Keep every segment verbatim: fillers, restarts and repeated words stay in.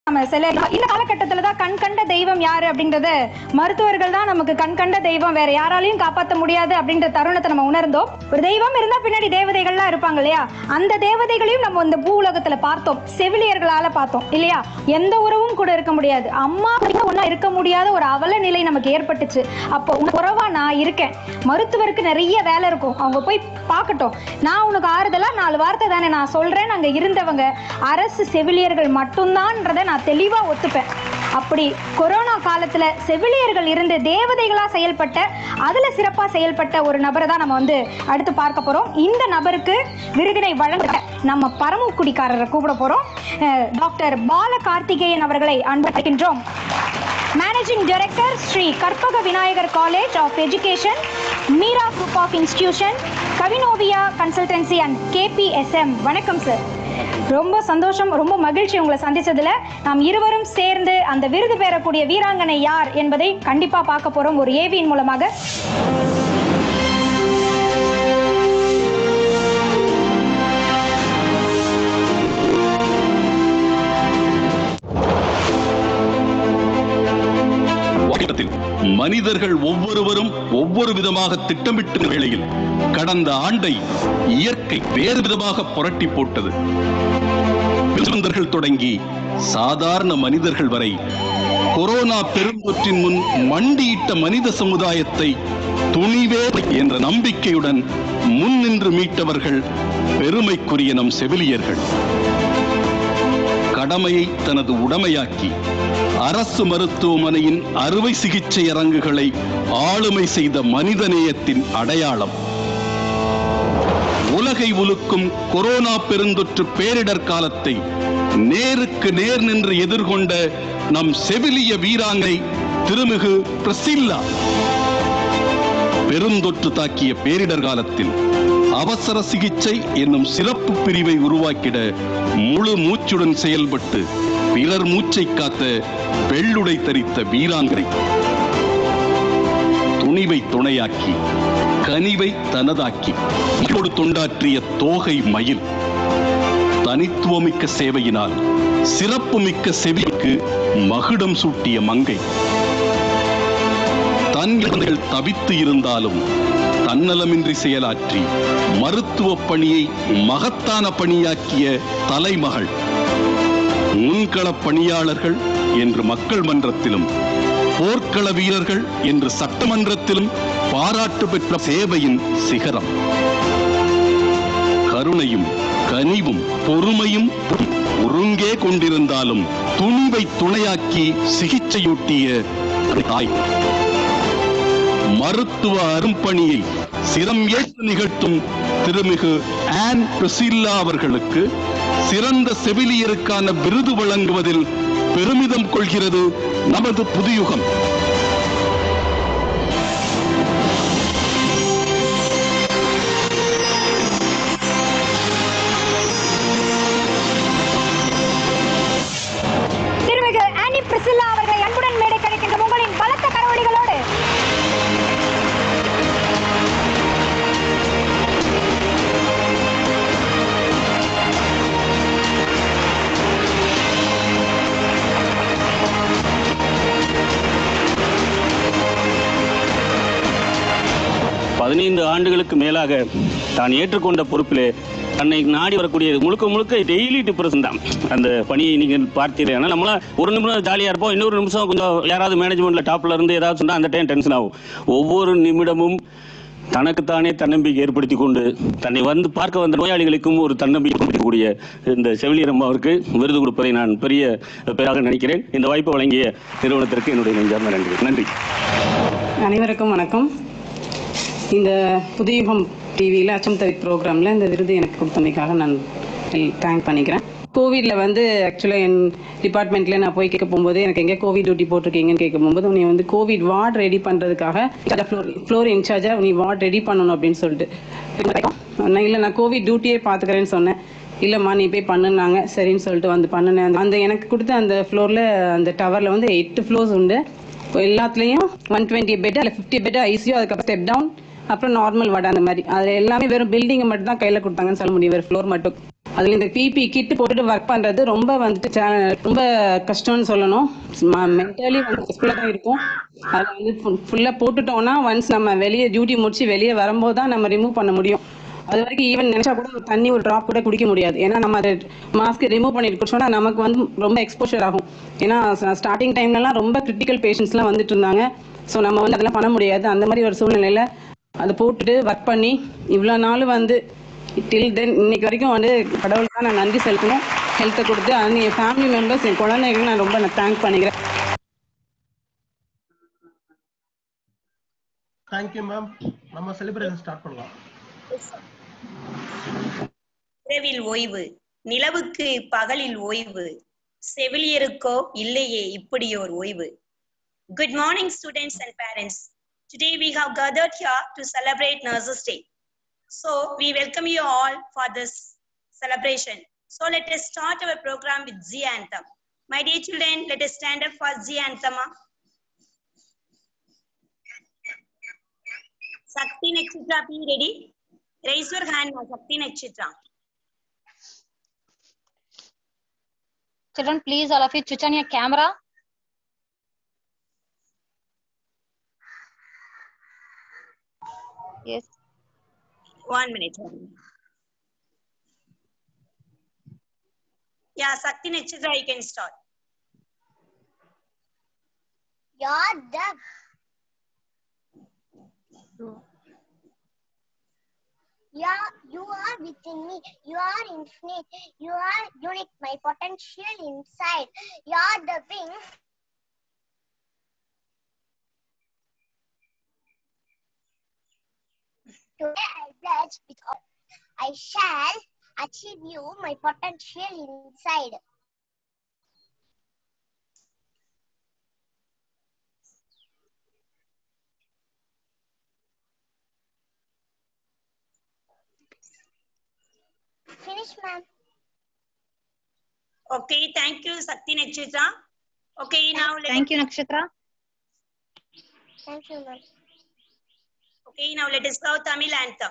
சில இந்த காலகட்டத்துல தான் கண் கண்ட தெய்வம் யாரு அப்படிங்கறது மருத்துவர்கள் தான் நமக்கு கண் கண்ட தெய்வம், வேற யாராலையும் காப்பாற்ற முடியாது அப்படின்ற தருணத்தை நம்ம உணர்ந்தோம். ஒரு தெய்வம் இருந்தா பின்னாடி தேவதைகள்லாம் இருப்பாங்க இல்லையா, அந்த தேவதைகளையும் நம்ம இந்த பூ உலகத்துல பார்த்தோம், செவிலியர்களால பார்த்தோம் இல்லையா. எந்த உறவும் கூட இருக்க முடியாது, அம்மா ஒன்னா இருக்க முடியாத ஒரு அவல நிலை நமக்கு ஏற்பட்டுச்சு. அப்போ உறவா நான் இருக்கேன், மருத்துவருக்கு நிறைய வேலை இருக்கும், அவங்க போய் பார்க்கட்டும், நான் உனக்கு ஆறுதலா நாலு வார்த்தை தானே நான் சொல்றேன். அங்க இருந்தவங்க அரசு செவிலியர்கள் மட்டும்தான்றதை நான் தெளிவா ஒத்துப்பேன். அப்படி கொரோனா காலத்துல செவிலியர்கள் இருந்து தேவதைகளா செயல்பட்ட, அதுல சிறப்பா செயல்பட்ட ஒரு நபரை தான் நம்ம வந்து அடுத்து பார்க்க போறோம். இந்த நபருக்கு விருதினை வழங்க நம்ம பரமக்குடிக்காரரை கூப்பிட போறோம். டாக்டர் பால கார்த்திகேயன் அவர்களை அன்பளிக்கின்றோம். Managing director Sri Karpaga Vinayagar college of education, Meera group of institution, Kavinovia consultancy and KPSM. வணக்கம் சார், ரொம்ப சந்தோஷம், ரொம்ப மகிழ்ச்சி உங்களை சந்திச்சதுல. நாம் இருவரும் சேர்ந்து அந்த விருது பெறக்கூடிய வீராங்கனை யார் என்பதை கண்டிப்பா பார்க்க போறோம் ஒரு ஏவியின் மூலமாக. மனிதர்கள் ஒவ்வொருவரும் ஒவ்வொரு விதமாக திட்டமிட்ட வேளையில் கடந்த ஆண்டை இயற்கை வேறு விதமாக புரட்டி போட்டது. தொடங்கி சாதாரண மனிதர்கள் வரை கொரோனா பெருந்தொற்றின் முன் மண்டியிட்ட மனித சமுதாயத்தை துணிவே என்ற நம்பிக்கையுடன் முன் நின்று மீட்டவர்கள் பெருமைக்குரிய நம் செவிலியர்கள். கடமையை தனது உடமையாக்கி அரசு மருத்துவமனையின் அறுவை சிகிச்சை அரங்குகளை ஆளுமை செய்த மனிதநேயத்தின் அடையாளம். உலகை உலுக்கும் கொரோனா பெருந்தொற்று பேரிடர் காலத்தை நேருக்கு நேர் நின்று எதிர்கொண்ட நம் செவிலிய வீராங்கனை திருமிகு பிரசில்லா. பெருந்தொற்று தாக்கிய பேரிடர் காலத்தில் அவசர சிகிச்சை என்னும் சிறப்பு பிரிவை உருவாக்கிட முழு மூச்சுடன் செயல்பட்டு பிறர் மூச்சை காத்த வெள்ளுடை தரித்த வீராங்கனை. துணிவை துணையாக்கி கனிவை தனதாக்கி இப்போது தொண்டாற்றிய தோகை மயில். தனித்துவமிக்க சேவையினால் சிறப்புமிக்க செவிக்கு மகுடம் சூட்டிய மங்கை. தன் குழந்தைகள் தவித்து இருந்தாலும் தன்னலமின்றி செயலாற்றி மருத்துவ பணியை மகத்தான பணியாக்கிய தலைமகள். முன்கள பணியாளர்கள் என்று மக்கள் மன்றத்திலும், போர்க்கள வீரர்கள் என்று சட்டமன்றத்திலும் பாராட்டு பெற்ற சேவையின் சிகரம். கருணையும் கனிவும் பொறுமையும் ஒருங்கே கொண்டிருந்தாலும் துணிவை துணையாக்கி சிகிச்சையூட்டிய தாய். மருத்துவ அரும்பணியை சிரம் ஏற்று நிகழ்த்தும் திருமிகு ஆன் பிரசில்லா அவர்களுக்கு சிறந்த செவிலியருக்கான விருது வழங்குவதில் பெருமிதம் கொள்கிறது நமது புதுயுகம். திருமிகு ஆனி பிரசில்லா அவர்களை அன்புடன் மேடை கிடைக்கின்ற உங்களின் பலத்த கரவொலிகளோடு பதினைந்து ஆண்டுகளுக்கு மேலாக தான் ஏற்றுக்கொண்ட பொறுப்பிலே தன்னை நாடி வரக்கூடிய முழுக்க முழுக்க டெய்லி டிப்ரெஷன் தான் அந்த பணியை நீங்கள் பார்த்தீர்கள். ஆனால் நம்மளாம் ஒரு நிமிடம் ஜாலியாக இருப்போம், இன்னொரு நிமிஷம் கொஞ்சம் யாராவது மேனேஜ்மெண்ட்ல டாப்ல இருந்து ஏதாவது சொன்னால் அந்த டைம் டென்ஷன் ஆகும். ஒவ்வொரு நிமிடமும் தனக்குத்தானே தன்னம்பிக்கை ஏற்படுத்தி கொண்டு தன்னை வந்து பார்க்க வந்த நோயாளிகளுக்கும் ஒரு தன்னம்பிக்கை ஏற்படுத்தக்கூடிய இந்த செவிலியர் அம்மாவிற்கு விருது கொடுப்பதை நான் பெரிய பேராக நினைக்கிறேன். இந்த வாய்ப்பு வழங்கிய நிறுவனத்திற்கு என்னுடைய நெஞ்சார்ந்த நன்றி. நன்றி. அனைவருக்கும் வணக்கம். இந்த புதுயுகம் டிவியில் அச்சம் தவிர ப்ரோக்ராமில் இந்த விருது எனக்கு கொடுத்தமைக்காக நான் தேங்க் பண்ணிக்கிறேன். கோவிடில் வந்து ஆக்சுவலாக என் டிபார்ட்மெண்ட்டில் நான் போய் கேட்க போகும்போது எனக்கு எங்கே கோவிட் டியூட்டி போட்டிருக்கீங்கன்னு கேட்க போகும்போது உன்னை வந்து கோவிட் வார்டு ரெடி பண்ணுறதுக்காக ஃப்ளோர் ஃப்ளோர் இன்சார்ஜாக நீ வார்டு ரெடி பண்ணணும் அப்படின்னு சொல்லிட்டு நான் இல்லை நான் கோவிட் டியூட்டியே பார்த்துக்கிறேன்னு சொன்னேன். இல்லைம்மா நீ போய் பண்ணுனாங்க, சரின்னு சொல்லிட்டு வந்து பண்ணினேன். அந்த எனக்கு கொடுத்த அந்த ஃப்ளோரில் அந்த டவரில் வந்து எட்டு ஃப்ளோர்ஸ் உண்டு. எல்லாத்துலேயும் ஒன் டுவெண்ட்டி பெட் இல்லை ஃபிஃப்டி பெட் ஐசியூ, அதுக்கப்புறம் ஸ்டெப் டவுன், அப்புறம் நார்மல் வார்டு அந்த மாதிரி. அதில் எல்லாமே வெறும் பில்டிங்கை மட்டும் தான் கையில் கொடுத்தாங்கன்னு சொல்ல முடியும், வேறு ஃப்ளோர் மட்டும். அதில் இந்த பிபி கிட் போட்டுட்டு ஒர்க் பண்ணுறது ரொம்ப வந்துட்டு ரொம்ப கஷ்டம்னு சொல்லணும். மென்டலி வந்து ஸ்ட்ரெஸ்ஃபுல்லாக தான் இருக்கும். அதை வந்து ஃபுல்லாக போட்டுட்டோம்னா ஒன்ஸ் நம்ம வெளியே டியூட்டி முடிச்சு வெளியே வரும்போது தான் நம்ம ரிமூவ் பண்ண முடியும். அது வரைக்கும் ஈவன் நினைச்சா கூட ஒரு தண்ணி ஒரு ட்ராப் கூட குடிக்க முடியாது. ஏன்னா நம்ம அதை மாஸ்க் ரிமூவ் பண்ணிட்டு குடிச்சோம்னா நமக்கு வந்து ரொம்ப எக்ஸ்போஷர் ஆகும். ஏன்னா ஸ்டார்டிங் டைம்லலாம் ரொம்ப கிரிட்டிக்கல் பேஷண்ட்ஸ்லாம் வந்துட்டு இருந்தாங்க. ஸோ நம்ம வந்து அதெல்லாம் பண்ண முடியாது. அந்த மாதிரி ஒரு சூழ்நிலையில் அதை போட்டுட்டு ஒர்க் பண்ணி இவ்வளோ நாள் வந்து டில் தென் இன்னைக்கு வரைக்கும் வந்து கடவுளுக்கு தான் நான் நன்றி செலுத்தணும். ஹெல்த்தை கொடுத்து அது என் ஃபேமிலி மெம்பர்ஸ் என் குழந்தைகளுக்கு நான் ரொம்ப நான் தேங்க் பண்ணிக்கிறேன். Thank you ma'am. நம்ம செலிப்ரேஷன் ஸ்டார்ட் பண்ணலாம். இரவில் ஓய்வு, நிலவுக்கு பகலில் ஓய்வு, செவிலியருக்கோ இல்லையே இப்படியோர் ஓய்வு. Good morning students and parents. Today we have gathered here to celebrate Nurses Day. So we welcome you all for this celebration. So let us start our program with Z Anthem. My dear children, let us stand up for Z Anthem. Sakti Nakshitra, be ready. Raise your hand now, Sakti Nakshitra. Children, please all of you switch on your camera. Yes. One minute. Yeah, Sakti Nakshitra, you can start. You're the Yeah, you are within me. You are infinite. You are unique. My potential inside. You are the wings. Today I pledge with all. I shall achieve you my potential inside. Finish, ma'am. Okay, thank you, Sakti Nakshitra. Okay, now let Thank you, Nakshatra. Thank you, ma'am. Okay, now let us go Tamil anthem.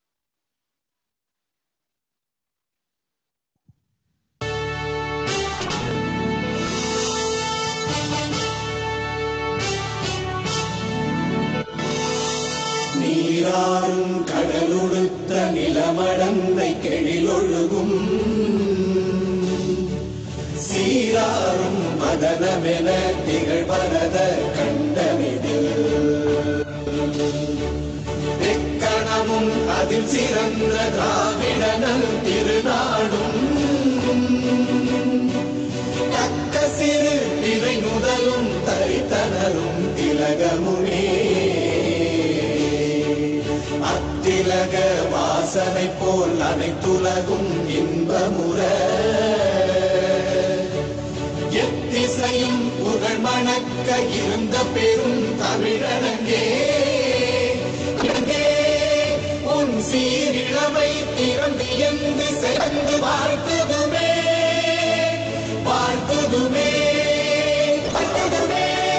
நீராறும் கடலுடுத்த நிலமடந்தை கெழிலொழுகும் சீராறும் மதனமென திகழ்வரத கண்டமிதில் எக்கணமும் அதில் சிறந்த திராவிடனல் திருநாடும் தக்க சிறு திரை முதலும் தரித்தனரும் திலகமுனே அத்திலக வாசனை போல் அனைத்துலகும் இன்பமுற எத்திசையும் புகழ் மணக்க இருந்த பெரும் தமிழனங்கே உன் சீரிழமை திறந்து எந்து சிறந்து வாழ்த்துதுமே வாழ்த்துதுமே வாழ்த்துதுமே.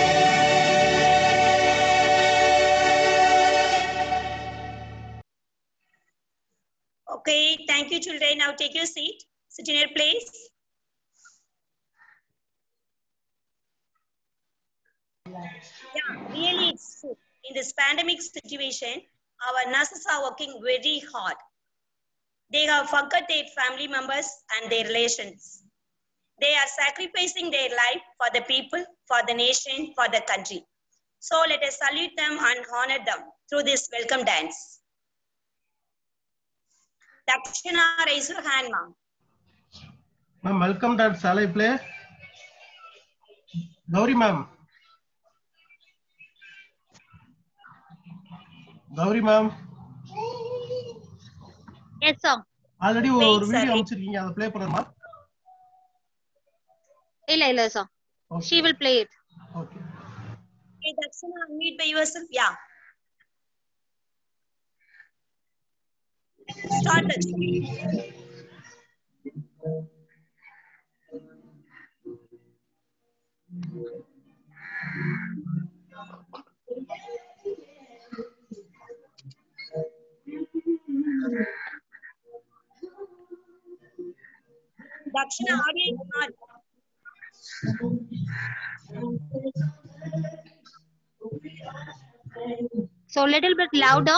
Okay, thank you, children. Now take your seat. Sit in your place. Yeah, really, it's true. In this pandemic situation, our nurses are working very hard. They have forgot their family members and their relations. They are sacrificing their life for the people, for the nation, for the country. So let us salute them and honor them through this welcome dance. Dakshina, raise your hand, ma'am. Ma'am, welcome dance. Shall I play? Gauri ma'am. Gauri ma'am. Yes, sir. Already Wait, ஒரு video sir. அனுப்பிச்சிருக்கீங்க, அதை play பண்ணணுமா? Illa, illa, sir. She will play it. Okay. Okay, Dakshina, unmute by yourself. Yeah. Start, Dakshina. Dakshina, audio is not. So little bit louder.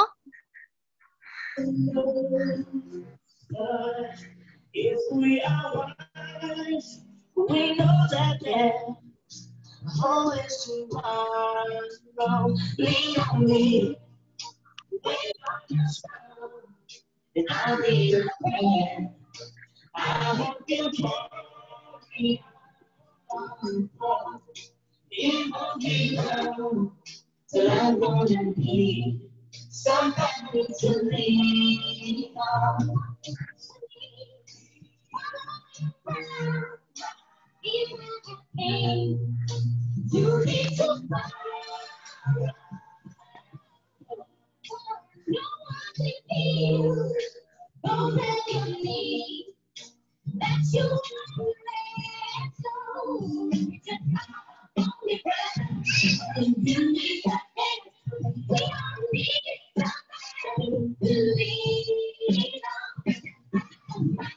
If we are wise, we know that there's always tomorrow. Lean on me, wait on yourself, and I'll be your friend. I hope you can be on board. It won't be long till I'm gonna be somebody to lean on. You need to find no one to feel. Don't tell me that you want to just only friends. You need a friend. We all need somebody to lean on.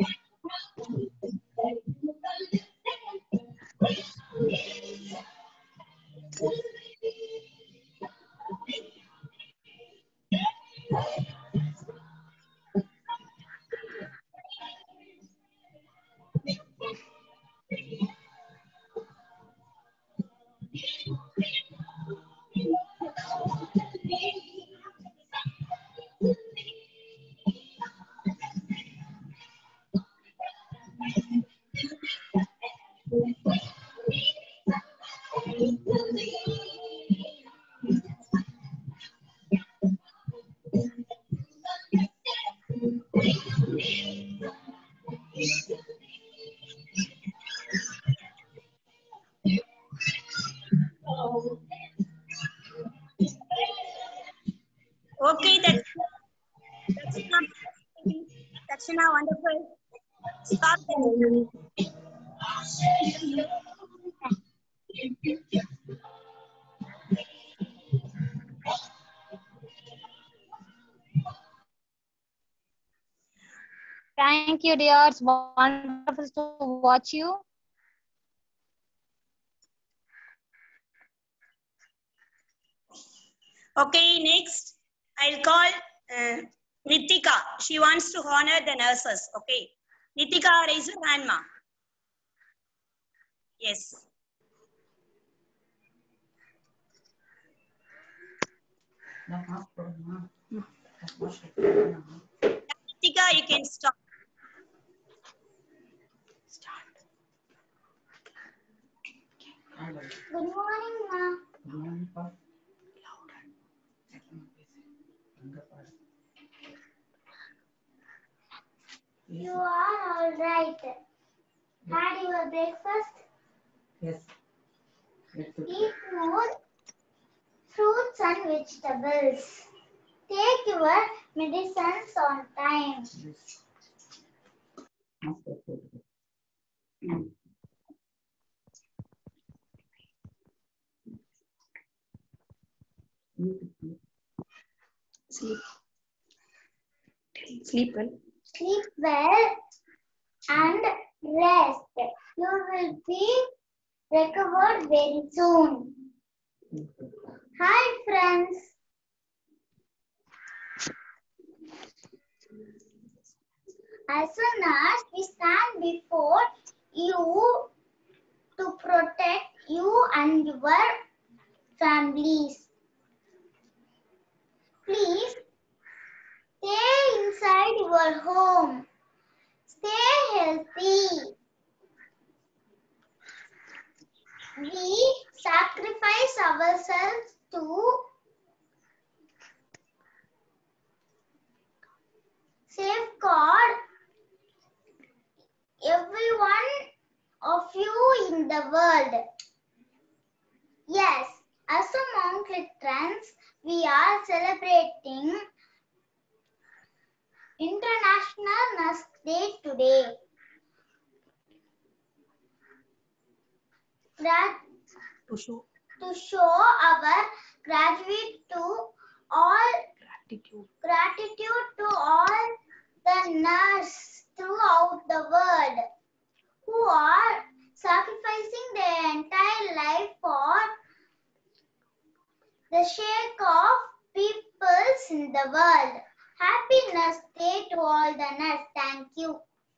Okay, that's that's not that's not wonderful. Stop it. Thank you, dear. It's wonderful to watch you. Okay, next I'll call uh, Nitika. She wants to honor the nurses. Okay, Nitika, raise your hand, ma. Yes. Nitika, you can stop. Good morning, ma. You are all right. Had your breakfast? Yes. Eat more fruits and vegetables. Take your medicines on time. Sleep. Sleep well. Sleep well and rest. You will be recovered very soon. Hi, friends. As soon as we stand before you to protect you and your families, please stay inside your home. Stay healthy. We sacrifice ourselves to safeguard every one of you in the world. Yes, as a Mount Littrans, we are celebrating International Nurse Day today. That To show to show our gratitude to all gratitude. gratitude to all the nurses throughout the world. are sacrificing their entire life for the sake of peoples in the world. Happy Nurse Day to all the nurse. Thank you.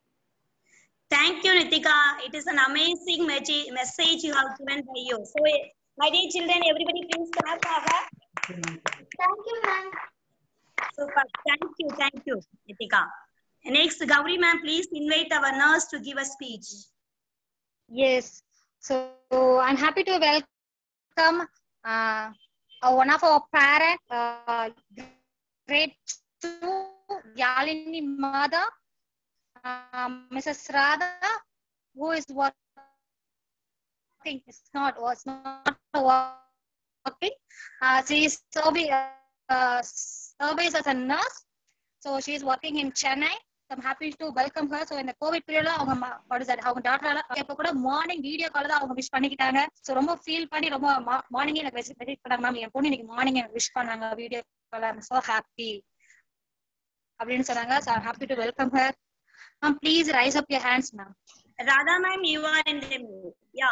Thank you, Nitika. It is an amazing message message you have given by you. So, my dear children, everybody please clap for her. Thank you, ma'am. Super. Thank you. Thank you, Nitika. Next, Gauri ma'am, please invite our nurse to give a speech. Yes. So I'm happy to welcome uh, uh, one of our parents, uh, grade two, Yalini mother, uh, Missus Radha, who is working. It's not was not working. Uh, she is serving uh, service as a nurse. So she is working in Chennai. So I'm happy to welcome her. So in the COVID period, அவங்க what is that? அவங்க டாக்டரால இப்ப கூட morning video call தான் அவங்க wish பண்ணிக்கிட்டாங்க. So ரொம்ப feel பண்ணி ரொம்ப மார்னிங்கே எனக்கு மெசேஜ் பண்ணாங்க மேம் என் பொண்ணு இன்னைக்கு மார்னிங் எனக்கு விஷ் பண்ணாங்க video call. I'm so happy அப்படின்னு சொன்னாங்க. So I'm happy to welcome her. Ma'am, please rise up your hands, ma'am. Radha ma'am, you are in the mood. Yeah.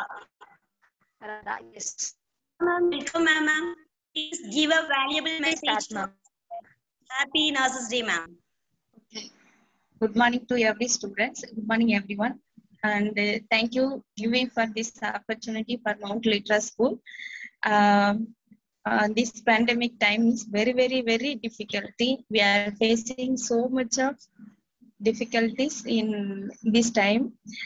Radha, yes. Ma'am, welcome ma'am. Please give a valuable message to Happy Nurses Day, ma'am. Okay. Good morning to every students. Good morning, everyone. And uh, thank you giving for this opportunity for Mount Litra School. Um, uh, this pandemic time is very, very, very difficulty. We are facing so much of difficulties in this time.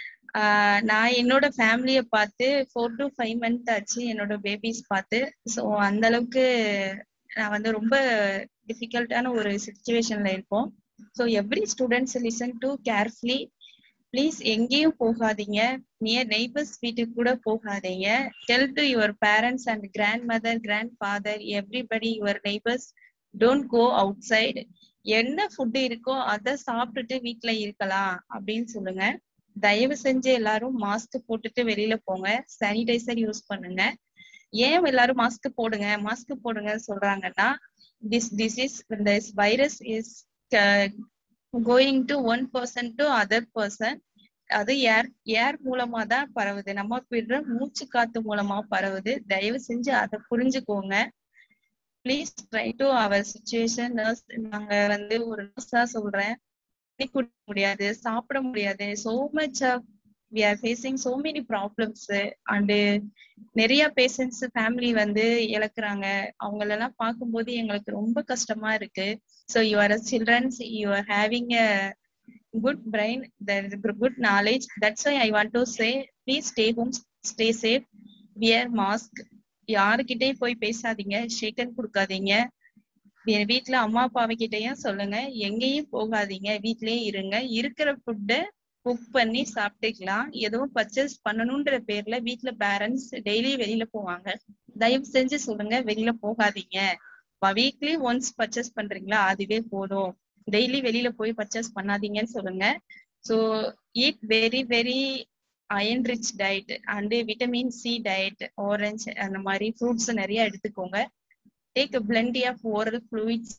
நான் என்னோட ஃபேமிலியை பார்த்து four to five month ஆச்சு என்னோட babies பார்த்து. So அந்த அளவுக்கு நான் வந்து ரொம்ப டிஃபிகல்ட்டான ஒரு சுச்சுவேஷன்ல இருப்போம். So every students listen to carefully. Please எங்கேயும் போகாதீங்க, நியர் நெய்பர்ஸ் வீட்டுக்கு கூட போகாதீங்க. Tell to your parents and grandmother, grandfather, everybody your neighbours, don't go outside. என்ன ஃபுட்டு இருக்கோ அதை சாப்பிட்டுட்டு வீட்டுல இருக்கலாம் அப்படின்னு சொல்லுங்க. தயவு செஞ்சு எல்லாரும் மாஸ்க் போட்டுட்டு வெளியில போங்க, சானிடைசர் யூஸ் பண்ணுங்க. ஏன் எல்லாரும் மாஸ்க் போடுங்க மாஸ்க் போடுங்க சொல்றாங்கன்னா, this disease, this virus is uh, going to one person to other person. அது ஏர் ஏர் மூலமா தான் பரவுது, நம்ம விடுற மூச்சு காத்து மூலமா பரவுது. தயவு செஞ்சு அதை புரிஞ்சுக்கோங்க. Please try to our situation. Nurse நாங்க வந்து ஒரு நர்ஸா சொல்றேன், குடிக்க முடியாது, சாப்பிட முடியாது. so much of we are facing so many problems. And நிறைய பேஷண்ட்ஸ் ஃபேமிலி வந்து இழக்குறாங்க. அவங்களெல்லாம் பார்க்கும்போது எங்களுக்கு ரொம்ப கஷ்டமா இருக்கு. So you are childrens, you are having a good brain, good knowledge. That's why I want to say please stay home, stay safe, wear mask. யாருக்கிட்டையும் போய் பேசாதீங்க, ஷேக்கன் கொடுக்காதீங்க. வீட்டுல அம்மா அப்பாவை கிட்டையும் சொல்லுங்க, எங்கேயும் போகாதீங்க, வீட்லயே இருங்க. இருக்கிற ஃபுட்டை குக் பண்ணி சாப்பிட்டுக்கலாம். எதுவும் பர்ச்சேஸ் பண்ணணும்ன்ற பேர்ல வீட்டுல பேரண்ட்ஸ் டெய்லி வெளியில போவாங்க. தயவு செஞ்சு சொல்லுங்க, வெளியில போகாதீங்க. வீக்லி ஒன்ஸ் பர்ச்சேஸ் பண்றீங்களா, அதுவே போதும். டெய்லி வெளியில போய் பர்ச்சேஸ் பண்ணாதீங்கன்னு சொல்லுங்க. So eat very very iron rich diet and vitamin C diet, orange அந்த மாதிரி ஃப்ரூட்ஸ் நிறைய எடுத்துக்கோங்க. Take plenty of oral fluids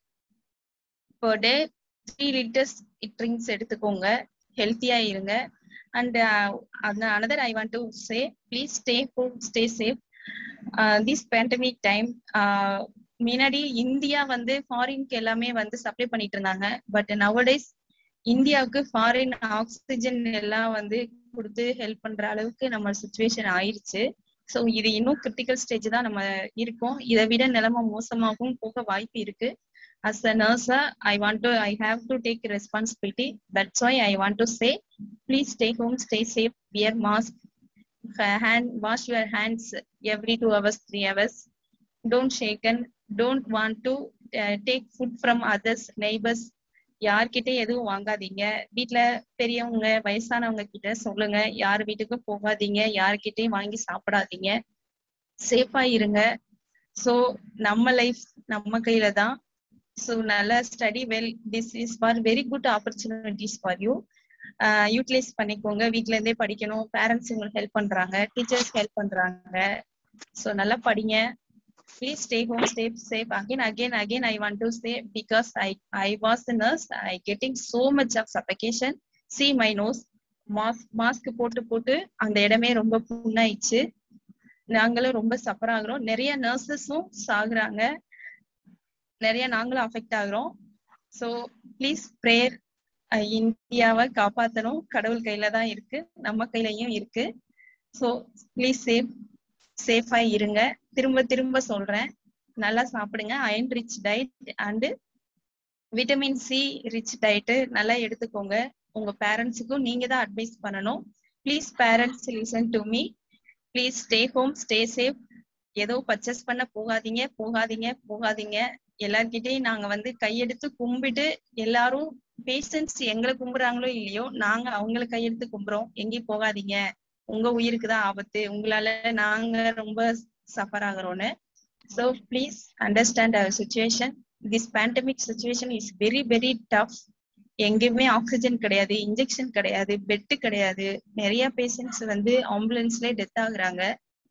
per day. Three litres drinks எடுத்துக்கோங்க. ஹெல்த்தியா இருங்க. And another I want to say, please stay home, stay safe. This pandemic time, முன்னாடி India வந்து ஃபாரின்க்கு எல்லாமே வந்து சப்ளை பண்ணிட்டு இருந்தாங்க. பட் நவடேஸ் இந்தியாவுக்கு ஃபாரின் ஆக்சிஜன் எல்லாம் வந்து கொடுத்து ஹெல்ப் பண்ற அளவுக்கு நம்ம சுச்சுவேஷன் ஆயிடுச்சு. ஸோ இது இன்னும் கிரிட்டிக்கல் ஸ்டேஜ் தான் நம்ம இருக்கோம். இதை விட நிலைமை மோசமாகவும் போக வாய்ப்பு இருக்கு. As a nurse, I want to, I have to take responsibility. That's why I want to say, please stay home, stay safe, wear mask, hand, wash your hands every two hours, three hours. Don't shaken, don't want to uh, take food from others, neighbors. யார்கிட்ட எதுவும் வாங்காதீங்க. வீட்டுல பெரியவங்க வயசானவங்க கிட்ட சொல்லுங்க, யார் வீட்டுக்கும் போகாதீங்க, யார்கிட்டயும் வாங்கி சாப்பிடாதீங்க. சேஃபா இருங்க. ஸோ நம்ம லைஃப் நம்ம கையில தான். ஸோ நல்லா study well. This is for very good opportunities for you. Utilise பண்ணிக்கோங்க. வீட்ல இருந்தே படிக்கணும், பேரண்ட்ஸ் உங்களுக்கு ஹெல்ப் பண்றாங்க, டீச்சர்ஸ் ஹெல்ப் பண்றாங்க. ஸோ நல்லா படிங்க. Please stay home, stay safe. Again, again, again, I want to say, because I, I was a nurse, I getting so much of suffocation. See my nose. Mask mask போட்டு போட்டு அந்த இடமே ரொம்ப புண்ணாயிடுச்சு. நாங்களும் ரொம்ப சஃபர் ஆகுறோம். நிறைய நர்சஸும் சாகுறாங்க, நிறைய நாங்களும் அஃபெக்ட் ஆகுறோம். So please prayer. இந்தியாவை காப்பாற்றணும், கடவுள் கையில தான் இருக்கு, நம்ம கையிலயும் இருக்கு. ஸோ ப்ளீஸ் சேஃப் சேஃபா இருங்க. திரும்ப திரும்ப சொல்றேன், நல்லா சாப்பிடுங்க. Iron rich diet and vitamin C rich diet நல்லா எடுத்துக்கோங்க. உங்க பேரண்ட்ஸுக்கும் நீங்க தான் அட்வைஸ் பண்ணணும். Please parents listen to me. Please stay home, stay safe. ஏதோ பர்ச்சேஸ் பண்ண போகாதீங்க போகாதீங்க போகாதீங்க. எல்லார்கிட்டையும் நாங்க வந்து கையெடுத்து கும்பிட்டு, எல்லாரும் பேஷண்ட்ஸ் எங்களை கும்பிடுறாங்களோ இல்லையோ, நாங்க அவங்களை கையெடுத்து கும்பிடுறோம். எங்கேயும் போகாதீங்க, உங்க உயிருக்கு தான் ஆபத்து, உங்களால நாங்க ரொம்ப சஃபர் ஆகுறோம்னு. So please understand our situation. This pandemic situation is very very tough. எங்கேயுமே ஆக்சிஜன் கிடையாது, இன்ஜெக்ஷன் கிடையாது, பெட்டு கிடையாது. நிறைய பேஷண்ட்ஸ் வந்து ஆம்புலன்ஸ்ல டெத் ஆகுறாங்க.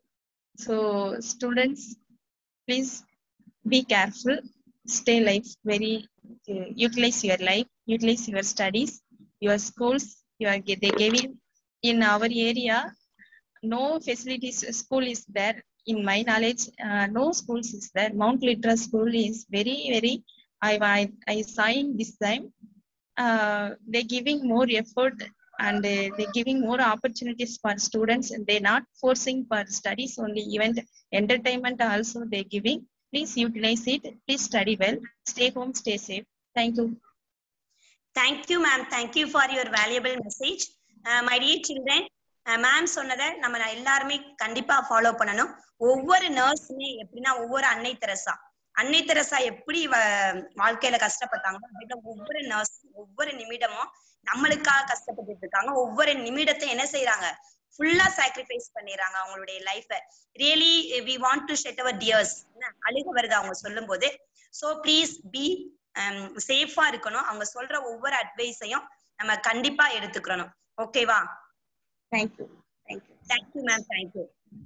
So students please be careful, stay life very uh, utilize your life, utilize your studies, your schools. You are they giving in our area no facilities. School is there in my knowledge, uh, no schools is there. Mount Litra school is very very i i, I saw in this time uh, they giving more effort and uh, they giving more opportunities for students, and they not forcing for studies only, even entertainment also they giving. Please utilize it. Please study well. Stay home, stay safe. Thank you. Thank you, ma'am. Thank you for your valuable message. Uh, my dear children, ma'am சொன்னதை நம்ம எல்லாருமே கண்டிப்பா follow பண்ணணும். ஒவ்வொரு நர்ஸுமே எப்படின்னா, ஒவ்வொரு அன்னை Teresa அன்னை தெரசா எப்படி வாழ்க்கையில கஷ்டப்பட்டாங்களோ, அப்படின்னா ஒவ்வொரு நர்ஸும் ஒவ்வொரு நிமிடமும் நம்மளுக்காக கஷ்டப்பட்டு இருக்காங்க. ஒவ்வொரு நிமிடத்தை என்ன செய்யறாங்க, ஃபுல்லா சாக்ரிஃபைஸ் பண்ணிடுறாங்க அவங்களுடைய life. Really we want to shed our tears. அழுக வருது அவங்க சொல்லும் போது. ஸோ ப்ளீஸ் பி சேஃபா இருக்கணும். அவங்க சொல்ற ஒவ்வொரு அட்வைஸையும் நம்ம கண்டிப்பா எடுத்துக்கணும். ஓகேவா? Thank you thank you thank you ma'am. Thank you.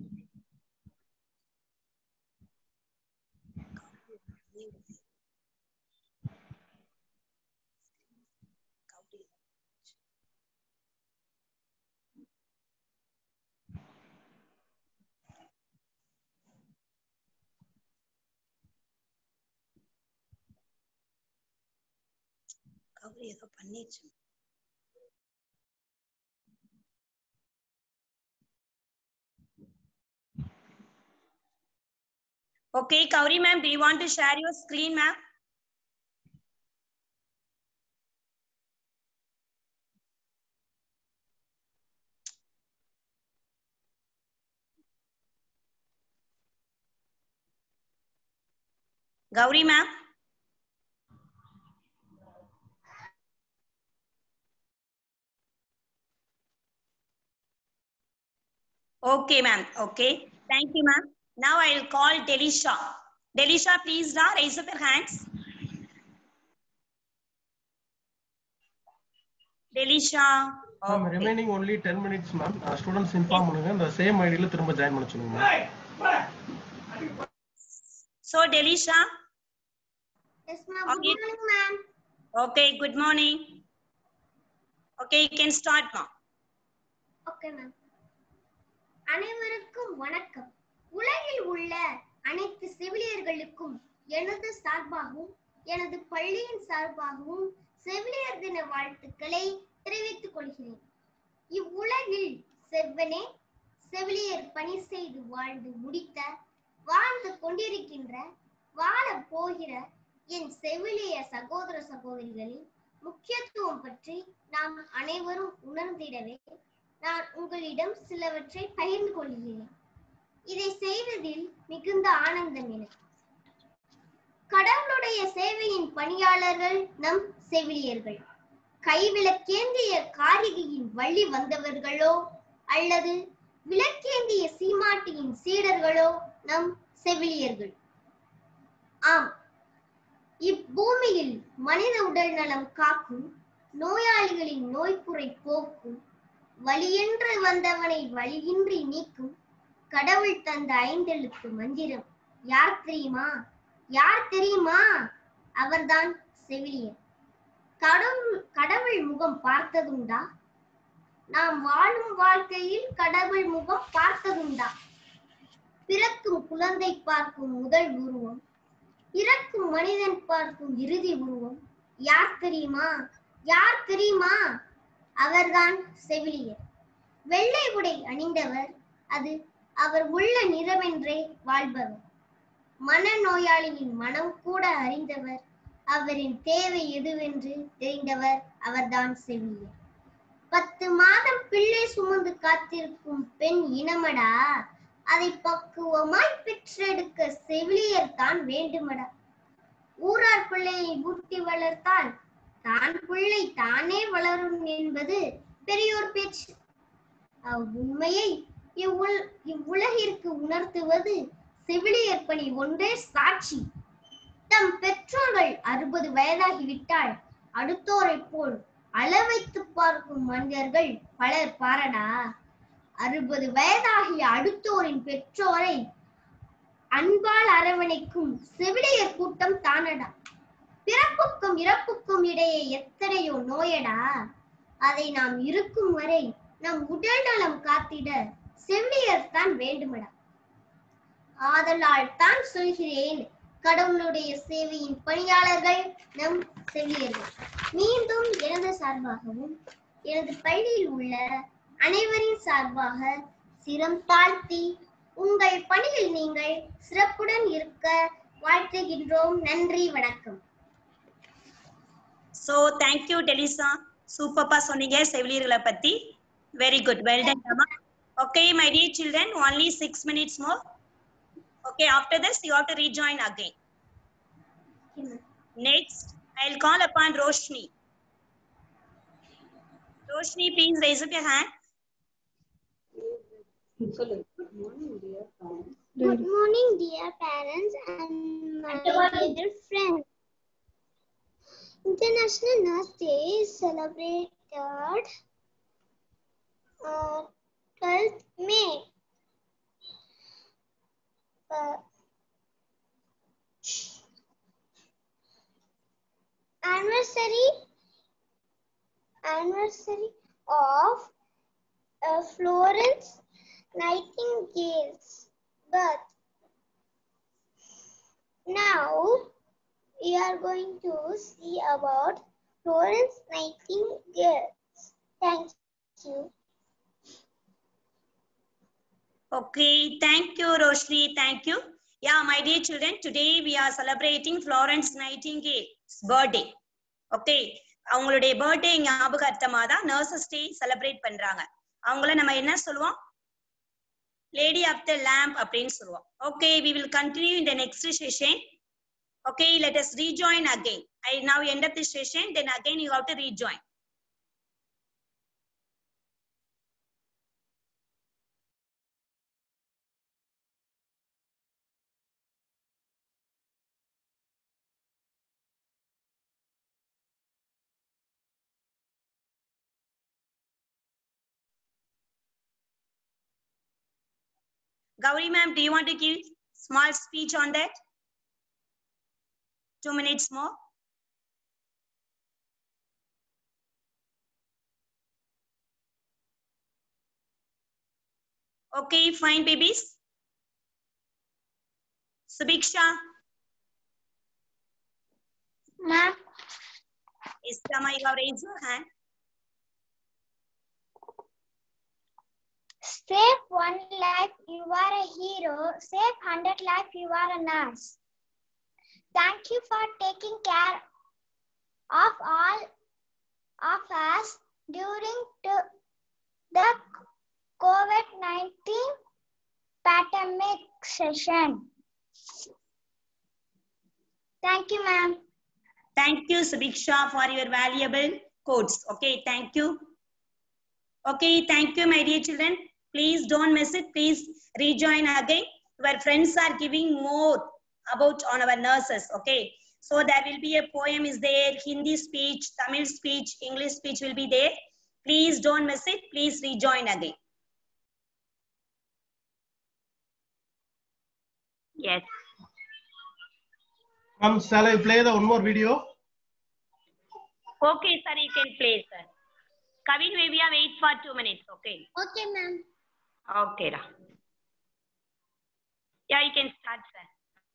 Gauri ஏதோ பண்ணிடுச்சு. Okay, Kauri ma'am, do you want to share your screen, ma'am? Gauri ma'am? Okay, ma'am. Okay. Thank you, ma'am. Now I will call Delisha. Delisha, please da, raise up your hands. Delisha. Ma'am, remaining only ten minutes, ma'am. Uh, students inform பண்ணுங்க. இந்த same I D ல திரும்ப join பண்ண சொல்லுங்க. So Delisha. Yes, ma'am. Good morning, ma'am. Okay, good morning. Okay, you can start, ma'am. Okay, ma'am. அனைவருக்கும் வணக்கம். உலகில் உள்ள அனைத்து செவிலியர்களுக்கும் எனது சார்பாகவும் எனது பள்ளியின் சார்பாகவும் செவிலியர் தின வாழ்த்துக்களை தெரிவித்துக் கொள்கிறேன். இவ்வுலகில் செவ்வனே செவிலியர் பணி செய்து வாழ்ந்து முடித்த, வாழ்ந்து கொண்டிருக்கின்ற, வாழ போகிற என் செவிலிய சகோதர சகோதரிகளின் முக்கியத்துவம் பற்றி நாம் அனைவரும் உணர்ந்திடவே நான் உங்களிடம் சிலவற்றை பகிர்ந்து கொள்கிறேன். இதை செய்வதில் மிகுந்த ஆனந்தம் எனக்கு. கடவுளுடைய சேவையின் பணியாளர்கள் நம் செவிலியர்கள். கைவிளக்கேந்திய காரிகையின் வழி வந்தவர்களோ அல்லது விளக்கேந்திய சீமாட்டியின் சீடர்களோ நம் செவிலியர்கள். ஆம், இப்பூமியில் மனித உடல் நலம் காக்கும், நோயாளிகளின் நோய்க்குறை போக்கும், வலியென்று வந்தவனை வழியின்றி நீக்கும் கடவுள் தந்த ஐந்தெழுத்து மந்திரம் யார் தெரியுமா? யார் தெரியுமா? அவர்தான் செவிலியர். கடவுள் கடவுள் முகம் பார்த்ததுண்டா? நாம் வாழும் வாழ்க்கையில் கடவுள் முகம் பார்த்ததுண்டா? பிறக்கும் குழந்தை பார்க்கும் முதல் உருவம், இறக்கும் மனிதன் பார்க்கும் இறுதி உருவம் யார் தெரியுமா? யார் தெரியுமா? அவர்தான் செவிலியர். வெள்ளை உடை அணிந்தவர், அது அவர் உள்ள நிறமென்றே வாழ்பவர். மனநோயாளியின் மனம் கூட அறிந்தவர், அவரின் தேவை எதுவென்று தெரிந்தவர், அவர்தான் செவிலியர். பத்து மாதம் பிள்ளை சுமந்து காத்திருக்கும் பெண் இனமடா, அதை பக்குவமாய் பெற்றெடுக்க செவிலியர் தான் வேண்டுமடா. ஊரார் பிள்ளையை ஊட்டி வளர்த்தால் தான் பிள்ளை தானே வளரும் என்பது பெரியோர் பேச்சு. அவ்வுண்மையை இவ்வுல இவ்வுலகிற்கு உணர்த்துவது செவிலியர் பணி ஒன்றே சாட்சி. தம் பெற்றோர்கள் அறுபது வயதாகிவிட்டால் அடுத்தோரை போல் அளவைத்து பார்க்கும் மனிதர்கள் பலர் பாரடா. அறுபது வயதாகிய அடுத்தோரின் பெற்றோரை அன்பால் அரவணைக்கும் செவிலியர் கூட்டம் தானடா. பிறப்புக்கும் இறப்புக்கும் இடையே எத்தனையோ நோயடா, அதை நாம் இருக்கும் வரை நம் உடல் நலம் காத்திட செவிலியர் தான் வேண்டுமடா. ஆதலால் தான் சொல்கிறேன், கடவுளுடைய சேவையின் பணியாளர்கள் நம் செவிலியர்கள். மீண்டும் எனது சார்பாகவும் எனது பள்ளியில் உள்ள அனைவரின் சார்பாக சிரம் தாழ்த்தி உங்கள் பணியில் நீங்கள் சிறப்புடன் இருக்க வாழ்த்துகின்றோம். நன்றி, வணக்கம். So thank you Delisa, சூப்பர்ப்பா சொன்னீங்க செவிலியர்களை பத்தி. Very good, well done Rama. Okay my dear children, only six minutes more. Okay, after this you have to rejoin again. Next I'll call upon Roshni. Roshni, please raise up your hand. Good morning dear parents and my dear friends. International Nurse Day is celebrated uh, twelfth May. Uh, anniversary anniversary of uh, Florence Nightingale's birth. Now we are going to see about Florence Nightingale. Thank you. Okay, thank you Roshni, thank you. Yeah, my dear children, today we are celebrating Florence Nightingale's birthday. Okay, அவங்களுடைய birthday ஞாபகார்த்தமா தான் nurses day celebrate பண்றாங்க. அவங்கள நம்ம என்ன சொல்லுவோம்? Lady of the lamb அப்படின்னு சொல்லுவோம். Okay, we will continue in the next session. Okay, let us rejoin again. I now end up this session, then again you have to rejoin. Gauri ma'am, do you want to give small speech on that? Two minutes more. Okay, fine babies. Subiksha. Ma'am. Istama, you have raised your hand. Save one life, you are a hero. Save hundred life, you are a nurse. Thank you for taking care of all of us during to the COVID nineteen pandemic session. Thank you, ma'am. Thank you, Subiksha, for your valuable quotes. Okay, thank you. Okay, thank you, my dear children. Please don't miss it. Please rejoin again. Your friends are giving more about on our nurses. Okay, so there will be a poem is there, Hindi speech, Tamil speech, English speech will be there. Please don't miss it. Please rejoin again. Yes. Um, shall I play the one more video? Okay, sir, you can play, sir. Kavin, maybe I wait for two minutes, okay? Okay, ma'am. Okay, Ra. Yeah, you can start, sir.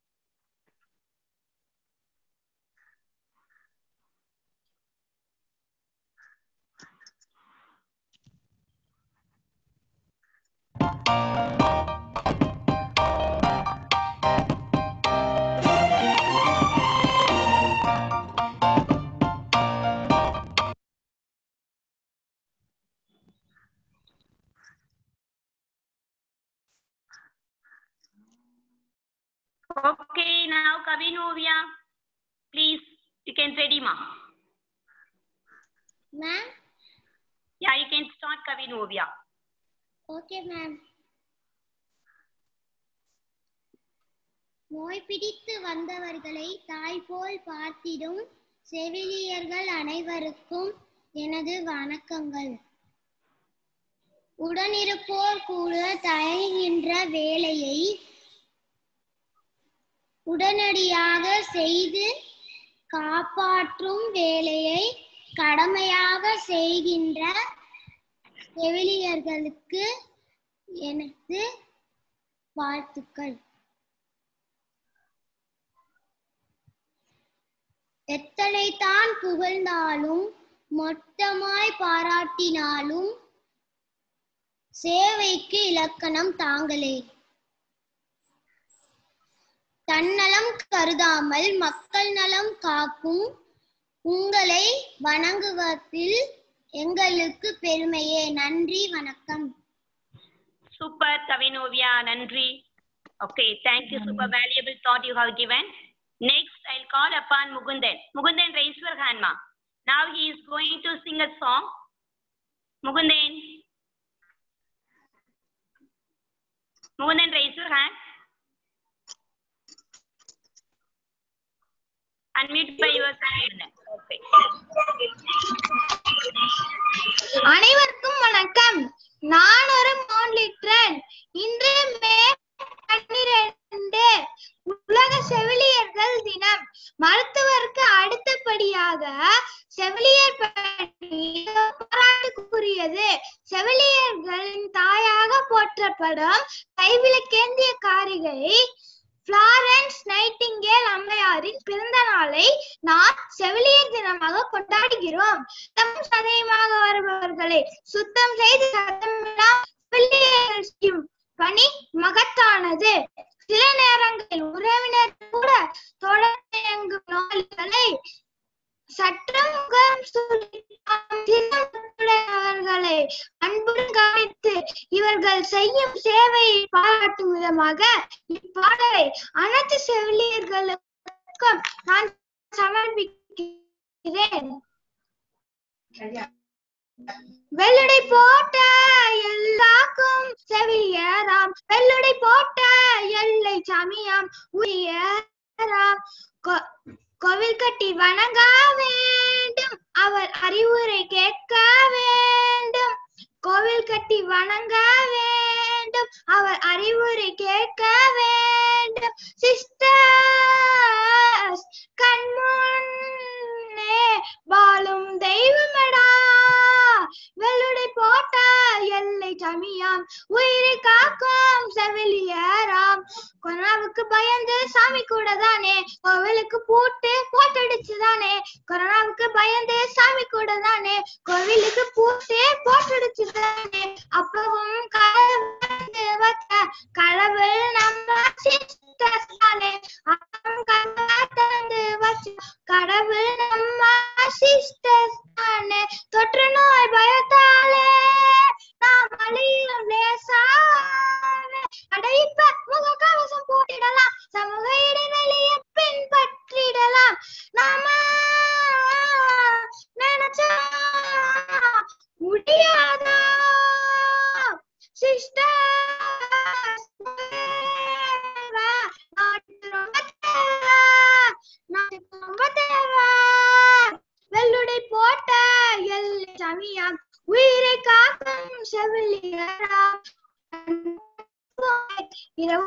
Okay, now Kavin Ovia, please, you can ready, ma. Ma'am? Yeah, you can start Kavin Ovia. Okay, ma'am. நோய் பிடித்து வந்தவர்களை தாய் போல் பார்த்திடும் செவிலியர்கள் அனைவருக்கும் எனது வணக்கங்கள். உடனிருப்போர் கூட தயங்குகின்ற வேலையை உடனடியாக செய்து காப்பாற்றும் வேலையை கடமையாக செய்கின்ற செவிலியர்களுக்கு எனது வாழ்த்துக்கள். எத்தனை தான் புகழ்ந்தாலும் மொத்தமாய் பாராட்டினாலும் சேவைக்கு இலக்கணம் தாங்களே. தன்னலம் கருதாமல் மக்கள் நலம் காக்கும் உங்களை வணங்குவதில் எங்களுக்கு பெருமையே. நன்றி, வணக்கம். Super, Kavin Ovia, Nandri. Okay, thank you. Super valuable thought you have given. Next, I'll call upon Mugundan. Mugundan, raise your hand, ma. Now he is going to sing a song. Mugundan. Mugundan, raise your hand. Unmute by yourself. Okay. அனைவருக்கும் வணக்கம். நான் ஒரு monitor. இன்று மே பன்னிரண்டு உலக செவிலியர்கள் தினம். மருத்துவருக்கு அடுத்தபடியாக செவிலியர் பாராட்டுக்குரியது. செவிலியர்களின் தாயாக போற்றப்படும் கைவிளக்கேந்திய காரிகை பிளாரன்ஸ் நைட்டிங்கேல் அம்மையாரின் பிறந்த நாளை நாம் செவிலியர் தினமாக கொண்டாடுகிறோம். தம் சதயமாக வருபவர்களை சுத்தம் செய்து சத்தமில்லாம் பணி மகத்தானது. சில நேரங்களில் உறவினர் கூட தொடர்ந்து இயங்கும் நோய்களை சட்டம் முகம் அவர்களை அன்புடன் கவனித்து இவர்கள் செய்யும் சேவையை பாராட்டும் விதமாக இப்பாடலை அனைத்து செவிலியர்களுக்கும் நான் சமர்ப்பிக்கிறேன். வெள்ளுடை போட்ட எல்லாக்கும் செவிலியராம், வெள்ளுடை போட்ட எல்லை சாமியாம் உரியராம். கோவில் கட்டி வணங்க வேண்டும், அவர் அறிவுரை கேட்க வேண்டும். கோவில் கட்டி வணங்க வேண்டும், அவர் அறிவுரை கேட்க வேண்டும். சிஸ்டர்ஸ் கண்முன்னே வாழும் தெய்வமடா, வெள்ளுடை போட்ட எல்லை சாமியாம் உயிரை காக்கும் செவிலியராம். கொரோனாவுக்கு பயந்து சாமி கூட தானே கோவிலுக்கு பூட்டு போட்டடிச்சுதானே. கொரோனாவுக்கு பயந்து சாமி கூட தானே கோவிலுக்கு பூட்டு போட்டடிச்சுதானே. அப்பவும் கடவுள் வச்ச கடவுள் நம்ம சிஸ்டர்ஸ் தானே. அப்பவும் கடவுள் வச்ச கடவுள் நம்ம சிஸ்டர்ஸ் தானே. தொற்று நோய் பயத்தாலே நாம் அழியும் லேசாவே. அடைப்ப முக கவசம் போட்டிடலாம், சமூக இடைவெளியை பின்பற்றிடலாம். நாம நினைச்சா முடியாதா சிஸ்டர்ஸ்? நாட்டுக்கு ரொம்ப தேவை, நாட்டுக்கு ரொம்ப தேவை. வெள்ளுடை போட்ட எல்லை சாமியாம் உயிரை காக்கும் செவிலியராம். இரவு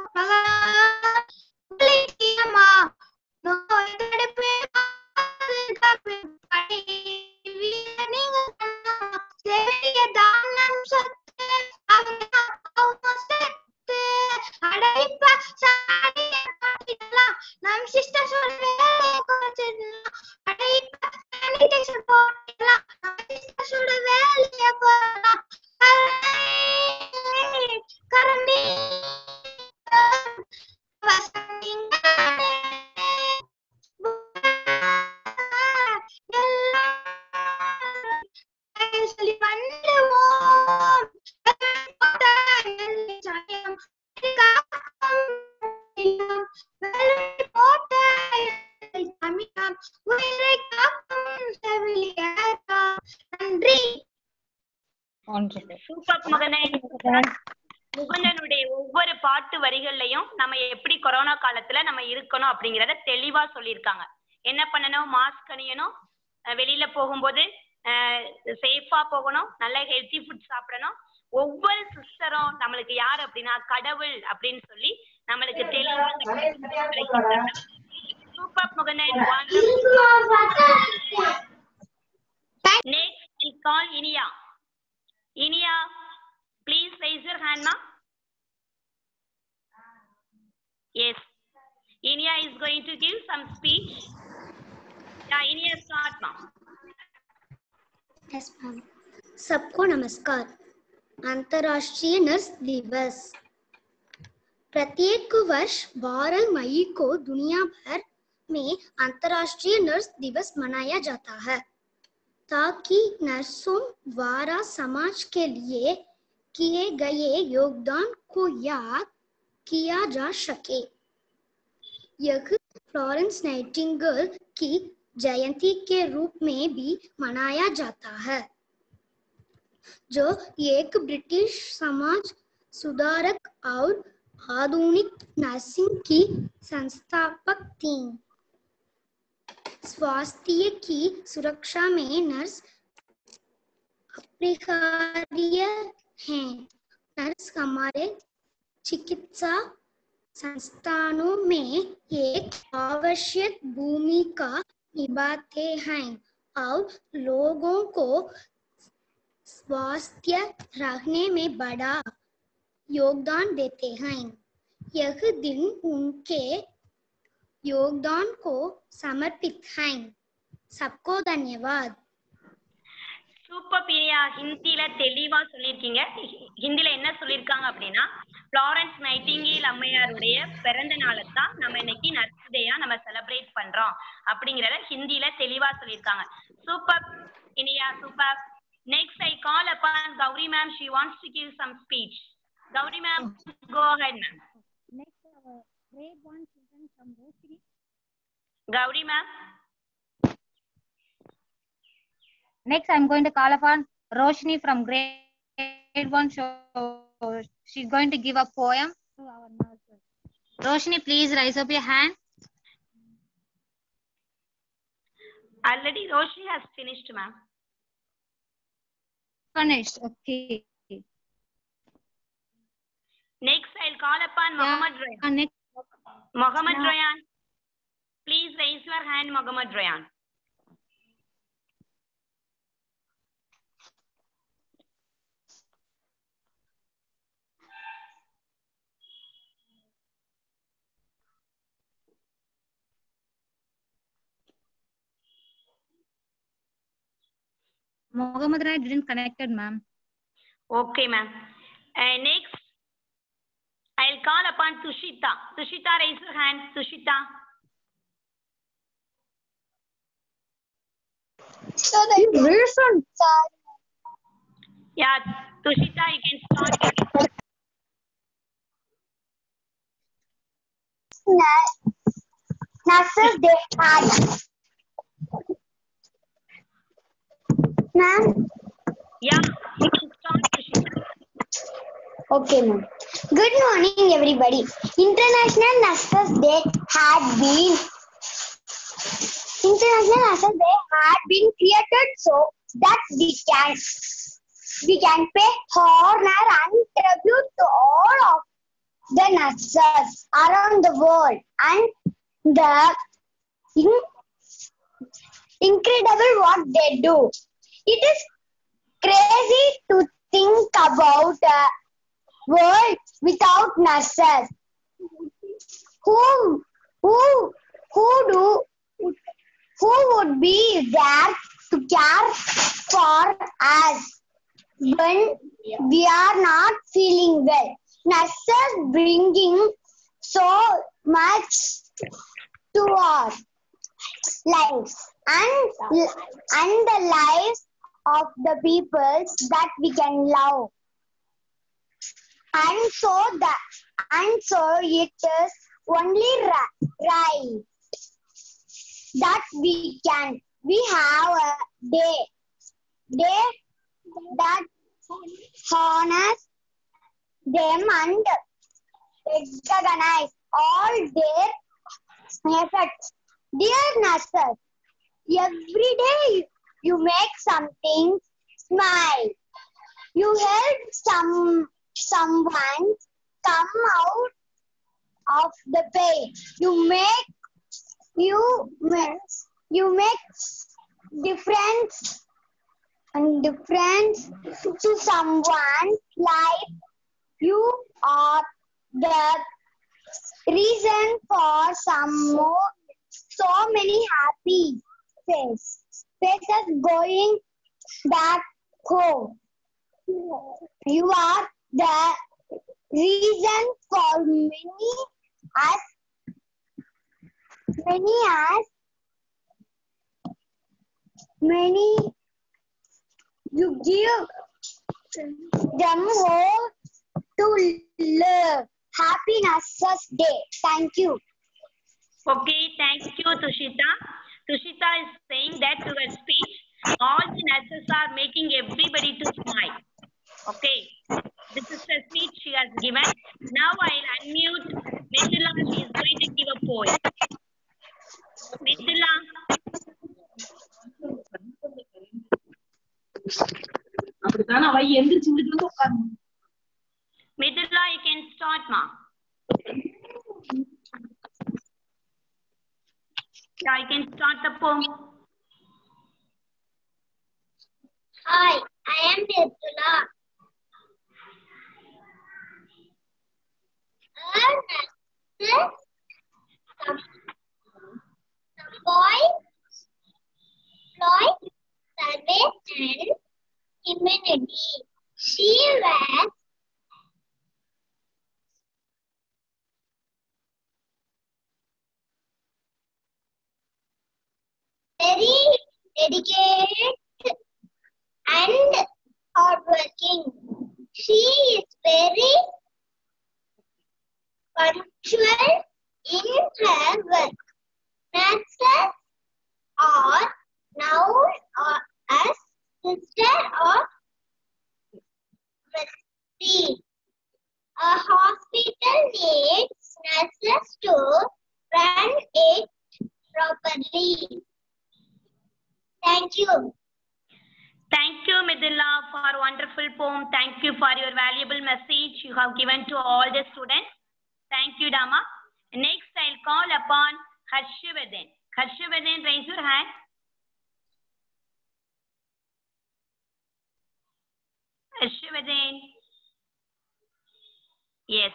பகலா நோய் தடுப்பு பாதுகாப்பு சூப்பர் மகனே. முகுந்தனுடைய ஒவ்வொரு பாட்டு வரிகள்லயும் நம்ம எப்படி கொரோனா காலத்துல நம்ம இருக்கணும் அப்படிங்கறத தெளிவா சொல்லியிருக்காங்க. என்ன பண்ணணும், மாஸ்க் அணியணும், வெளியில போகும்போது சேஃபா போகணும், நல்ல ஹெல்த்தி ஃபுட் சாப்பிடணும். ஒவ்வொரு சிஸ்டரும் நம்மளுக்கு யார் அப்படின்னா கடவுள் அப்படின்னு சொல்லி நம்மளுக்கு தெளிவா சூப்பர் முகனன். Next we call Inia. Inia, please raise your hand, ma. Yes, Inia is going to give some speech. Yeah, Inia, start, ma. Yes, ma'am. सबको नमस्कार. अंतर्राष्ट्रीय नर्स दिवस. प्रत्येक वर्ष बारह मई को दुनिया भर में अंतर्राष्ट्रीय नर्स दिवस मनाया जाता है ताकि नर्सों द्वारा समाज के लिए किए गए योगदान को याद किया जा सके. यह फ्लोरेंस नाइटिंगेल की जयंती के रूप में भी मनाया जाता है, जो एक ब्रिटिश समाज सुधारक और आधुनिक नर्सिंग की संस्थापक थी. स्वास्थ्य की सुरक्षा में नर्स अपरिहार्य हैं. नर्स हमारे चिकित्सा संस्थानों में एक आवश्यक भूमिका निभाते हैं और लोगों को स्वास्थ्य रखने में बड़ा योगदान देते हैं. यह दिन उनके योगदान को समर्पित है. सबको धन्यवाद. சூப்பர் பிரியா, ஹிந்தில தெளிவா சொல்லியிருக்கீங்க. ஹிந்தில என்ன சொல்லியிருக்காங்க அப்படின்னா, ஃப்ளாரன்ஸ் நைட்டிங்கேல் அம்மையாருடைய பிறந்த நாளை தான் நம்ம இன்னைக்கு நர்ஸ் டேயா நம்ம செலிப்ரேட் பண்றோம் அப்படிங்கறத ஹிந்தில தெளிவா சொல்லியிருக்காங்க. Super Iniya, super. Next I call upon Gauri ma'am. She wants to give some speech. Gauri ma'am, go ahead ma'am. Next, our grade one children from Roshni. Gauri ma'am. Next, I'm going to call upon Roshni from grade one. So she's going to give a poem to our nurses. Roshni, please raise up your hand. Already Roshni has finished, ma'am. Finished. Okay. Next, I'll call upon Yeah. Mohammed Rayan. Uh, next. Mohammed Yeah. Rayan, please raise your hand, Mohammed Rayan. Mohammed Rai didn't connected, ma'am. Okay, ma'am. Uh, next, I'll call upon Tushita. Tushita, raise your hand. Tushita. So the reason. Yeah, Tushita, you can start. Nurses they had. Ma'am. Yeah, you can start, Tushita. Okay, ma'am. Good morning, everybody. International Nurses Day had been International Nurses Day had been created so that we can we can pay honor and tribute to all of the nurses around the world and the in- incredible what they do. It is crazy to think about a world without nurses. Who, who, who do, who would be there to care for us when we are not feeling well? Nurses bringing so much to our lives and and the lives of the people that we can love. And so that and so it is only ri- right that we can we have a day day that harness them and recognize all their effects. Dear nurses, every day you make something smile. You help some someone come out of the pain. You make you make you make difference and difference to someone's life. You are the reason for some more, so many happy face, faces going back home. You are the reason for many as many as many you give them hope to live. Happy Nurses Day. Thank you. Okay, thank you, Tushita. Tushita is saying that through her speech, all the nurses are making everybody to smile. Okay, this is the speech she has given. Now I'll unmute Mithila. She is going to give a poem. Mithila. Mithila, you can start, ma. Yeah, I can start the poem. Hi, I am Mithila. A nurse, some, some boy, boy, service and immunity. She was very dedicated and hardworking. She is very punctual in her work. Nurses are known as sister of mercy. A hospital needs nurses to run it properly. Thank you. Thank you, Mithila, for a wonderful poem. Thank you for your valuable message you have given to all the students. Thank you, Dama. Next, I'll call upon Harshvardhan. Harshvardhan, raise your hand. Harshvardhan. Yes.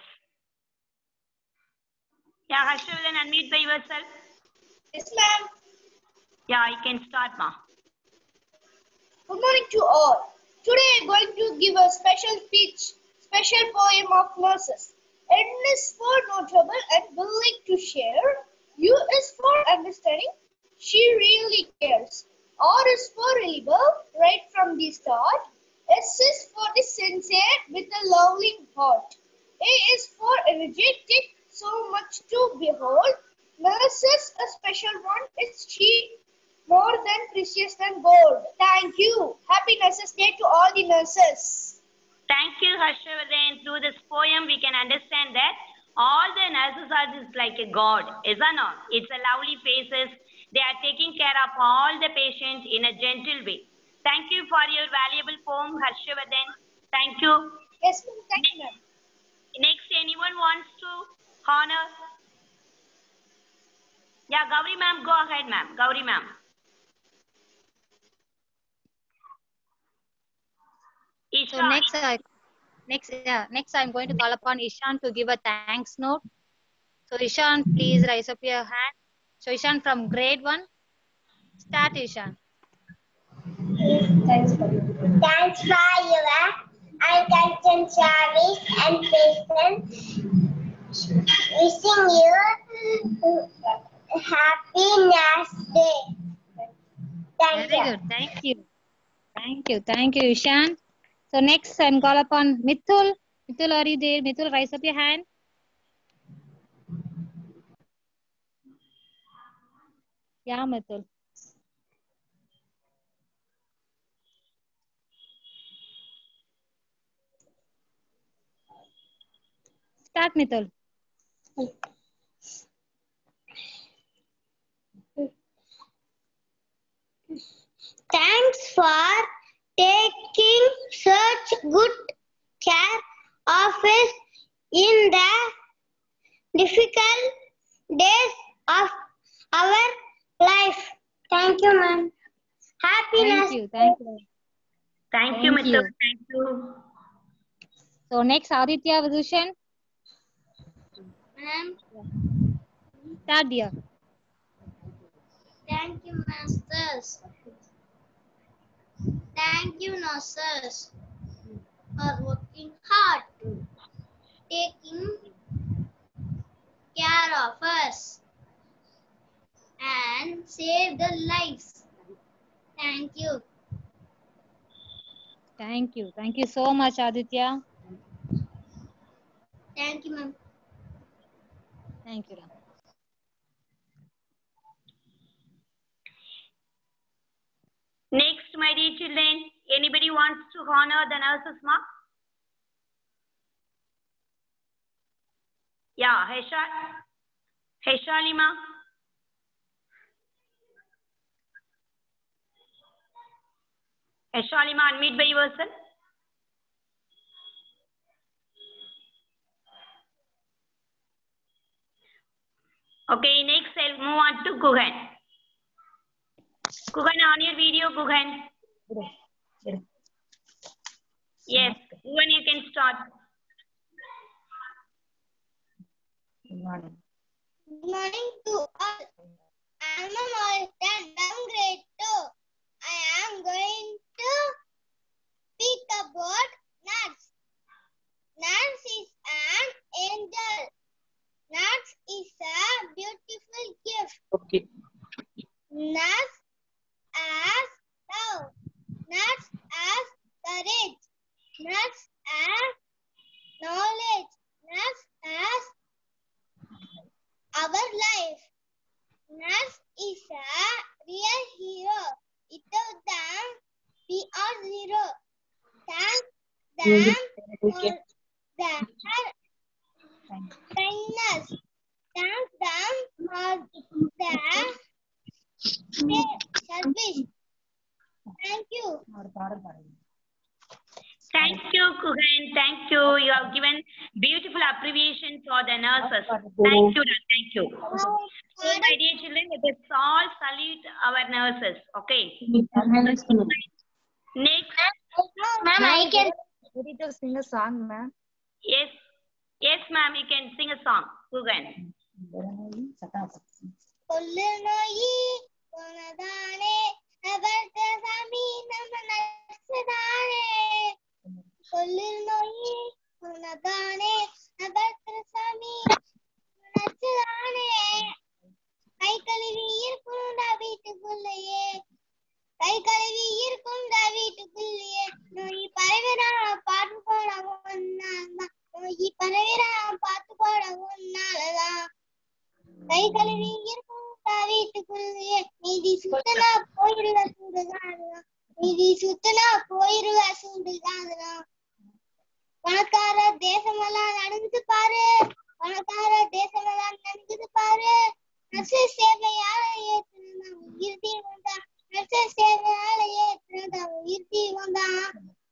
Yeah, Harshvardhan, unmute by yourself. Yes, ma'am. Yeah, you can start, ma. Good morning to all. Today I'm going to give a special speech, special poem of nurses. N is for notable and willing to share. U is for understanding. She really cares. R is for reliable, right from the start. S is for the sincere with a loving heart. A is for energetic, so much to behold. Nurses, a special one is she. More than precious than gold. Thank you. Happy Nurses Day to all the nurses. Thank you, Harshvardhan. Through this poem, we can understand that all the nurses are just like a god, isn't it? It's a lovely faces. They are taking care of all the patients in a gentle way. Thank you for your valuable poem, Harshvardhan. Thank you. Yes, ma'am. Thank you, ma'am. Next, anyone wants to honor? Yeah, Gauri ma'am, go ahead, ma'am. Gauri ma'am. So next, I, next, yeah, next I'm going to call upon Ishan to give a thanks note. So Ishan, please raise up your hand. So Ishan from grade one, start Ishan. Thanks for you. Thanks for your attention, service and patience. Wishing you a happy Nurse Day. Thank Very you. good. Thank you. Thank you. Thank you, Ishan. So next I'm call upon Mithul. Mithul, are you there? Mithul, raise up your hand. Yeah, Mithul. Start, Mithul. Thanks for taking such good care of us in the difficult days of our life. Thank you, ma'am. Happiness. Thank you. Thank you. Thank you, Thank Mithul. you. Thank you. So next, Aditya Vidushan. Ma'am, Start, dear. thank you, masters. Thank you, nurses, for working hard, taking care of us, and save the lives. Thank you. Thank you. Thank you so much, Aditya. Thank you, ma'am. Thank you, Ram. Next, my dear children, anybody wants to honor the nurses, ma? Yeah, Hesha, Heshalima. Heshalima, unmute by yourself. Okay, next I'll move on to Guhan. Guhan, on your video, Guhan. Yes, Guhan, you can start. Good morning to all. I am a Morrison, I'm grade two. I am going to speak about nuts. Nuts is an angel. Nuts is a beautiful gift. Okay. Nuts as love. Nuts as courage. Nuts as knowledge. Nuts as our life. Nuts is a real hero. Without them, we are zero. Thank them for their kindness. Thank them for their service. Thank you. Thank you, Guhan. Thank you. You have given beautiful abbreviation for the nurses. Thank you. Thank you. So, my dear children, let us all salute our nurses. Okay. Next. Ma'am, I can. Ready to sing a song, ma'am? Yes. Yes, ma'am. You can sing a song. Guhan. கொல்லுநோயி போனதானே அவர்த சாமி நம்ம நச்சுதானே கொல்லுநோயி போனதானே அவர்த சாமி நச்சுதானே கை கழுவி இருக்கும்டா வீட்டுக்குள்ளேயே கை கழுவி இருக்கும்டா வீட்டுக்குள்ளேயே நோய் பரவினா பாட்டு போட ஒன்னால்தான் நோய் பரவினா பாட்டு போட ஒன்னாலதான் கை கழுவி இருக்கும்டா வீட்டுக்குள்ளேயே மீதி சுத்தனா போயிடுவ சூடுதான் மீதி சுத்தனா போயிடுவ சூடுதான் பணக்கார தேசமெல்லாம் நடந்து பாரு பணக்கார தேசமெல்லாம் நடந்து பாரு நர்சு சேவையால ஏற்றுனா உயிர் தீர்வம் தான் நர்சு சேவையால ஏற்றுனா உயிர் தீர்வம் தான்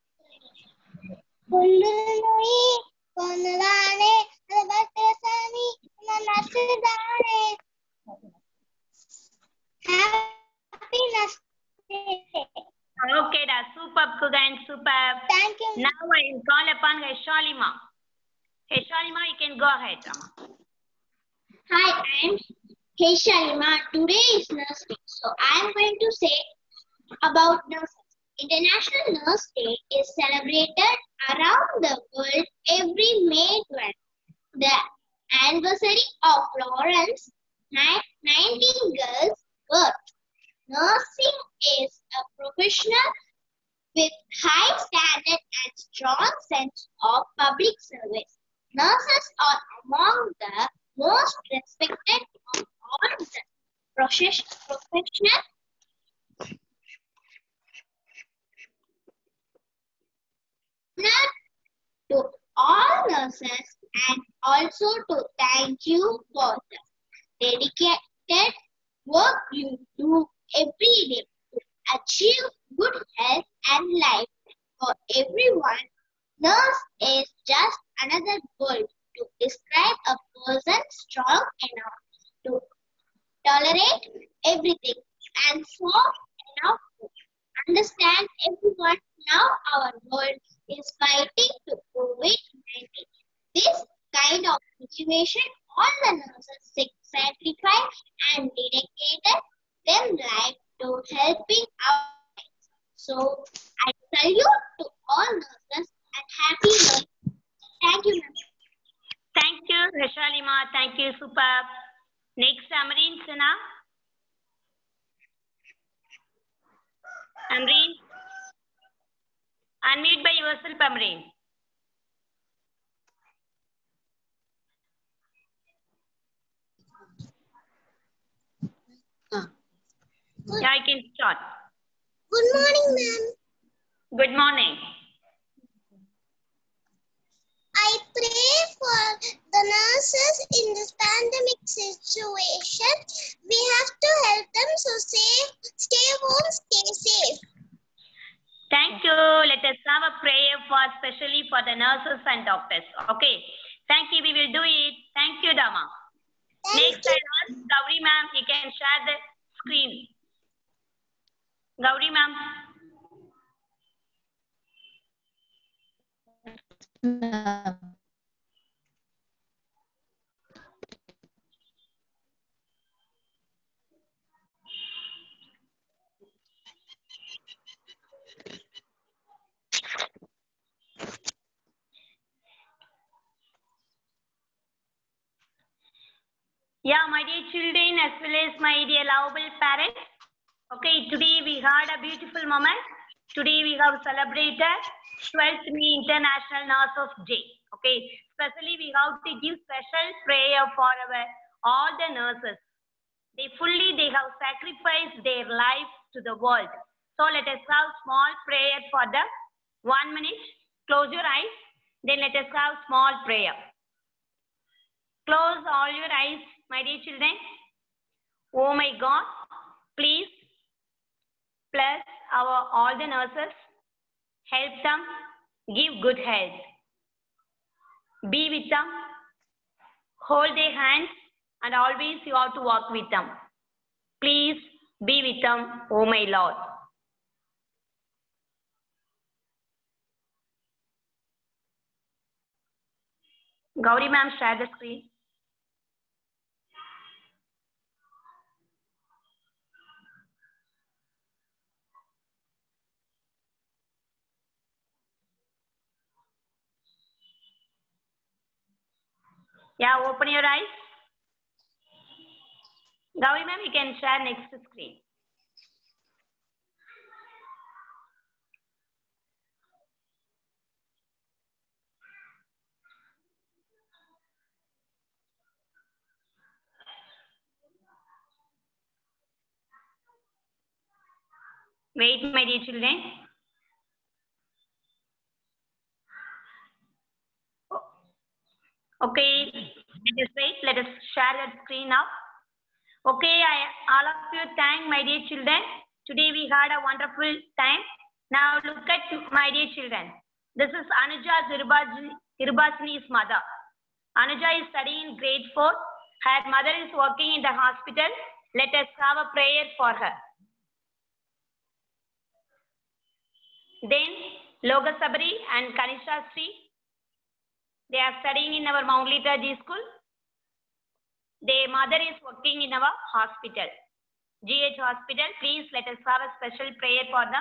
கொள்ளு நோய் கொன்னதானே அதை பார்த்த சாமி நர்சு தானே. Happy Nurse Day. Okay, da. Superb, Guhan. Superb. Thank you. Now I will call upon Heshalima. Heshalima, you can go ahead, Rama. Hi, I am Heshalima. Today is Nurse Day, so I am going to say about nurses. International Nurse Day is celebrated around the world every May twelfth. The anniversary of Florence Nightingale's birth. Nursing is a professional with high standard and strong sense of public service. Nurses are among the most respected of all the professional to all nurses and also to thank you for the dedicated work you do every day to achieve good health and life for everyone. Nurse is just another word to describe a person strong enough to tolerate everything and soft enough to understand everyone. Now our world is fighting to COVID nineteen. This kind of situation, all the nurses sacrificed and dedicated them life to helping our lives. So I salute to all nurses and happy nurses. Thank you, ma'am. Thank you, Rashalima. Thank you, superb. Next, Amreen Sana. Amreen. Unmute by yourself, Amreen. Yeah, I can start. Good morning, ma'am. Good morning. I pray for the nurses in this pandemic situation. We have to help them, so safe, stay home, stay safe. Thank you. Let us have a prayer for especially for the nurses and doctors. Okay. Thank you. We will do it. Thank you, Dama. Thank Next, I ask Gauri ma'am. You can share the screen. Gauri ma'am. Yeah, my dear children, as well as my dear lovable parents. Okay, today we had a beautiful moment. Today we have celebrated twelfth May International Nurses Day. Okay, especially we have to give special prayer for our all the nurses. They fully they have sacrificed their life to the world. So let us have small prayer for them. One minute. Close your eyes. Then let us have small prayer. Close all your eyes, my dear children. Oh my God, please bless our all the nurses. Help them, give good health. Be with them, hold their hands, and always you have to walk with them. Please be with them, oh my Lord. Gauri ma'am, share the screen. Yeah, open your eyes. Gauri ma'am, you can share next screen. Wait, my dear children. Okay, let us wait. Let us share that screen now. Okay, I, all of you thank my dear children. Today we had a wonderful time. Now look at my dear children. This is Anuja Irbasini's mother. Anuja is studying in grade four. Her mother is working in the hospital. Let us have a prayer for her. Then Loga Sabri and Kanisha Sri. They are studying in our Mount Liturgy school. Their mother is working in our hospital, G H hospital. Please let us have a special prayer for them.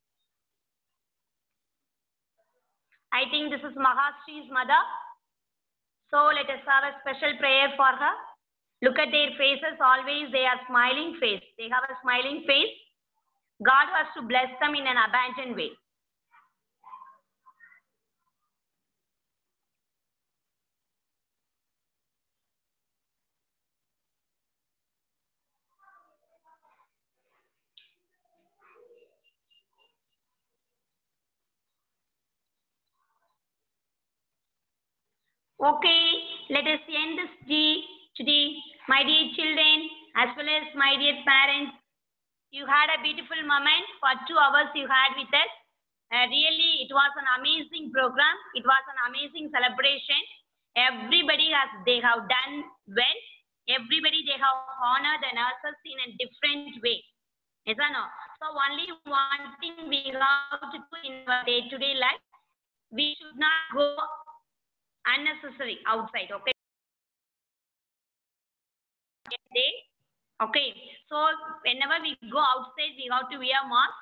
I think this is Mahasri's mother. So let us have a special prayer for her. Look at their faces. Always they are smiling face. They have a smiling face. God has to bless them in an abundant way. Okay, let us end this day today. My dear children, as well as my dear parents, you had a beautiful moment for two hours you had with us. Uh, really, it was an amazing program. It was an amazing celebration. Everybody has, they have done well. Everybody, they have honored the nurses in a different way. Yes or no? So only one thing we have to do in our day-to-day life, we should not go unnecessary outside, okay? Okay, so whenever we go outside, we have to wear mask.